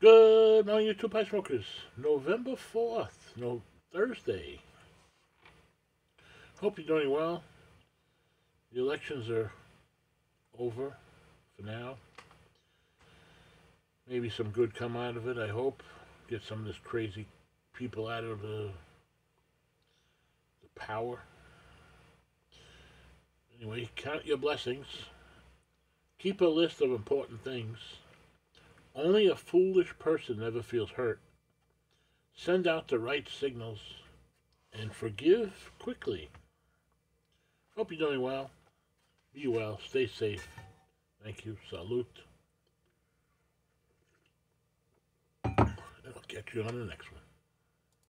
Good morning, you two pie smokers. November 4th, no Thursday. Hope you're doing well. The elections are over for now. Maybe some good come out of it, I hope. Get some of this crazy people out of the power. Anyway, count your blessings. Keep a list of important things. Only a foolish person never feels hurt. Send out the right signals and forgive quickly. Hope you're doing well. Be well. Stay safe. Thank you. Salute. And I'll catch you on the next one.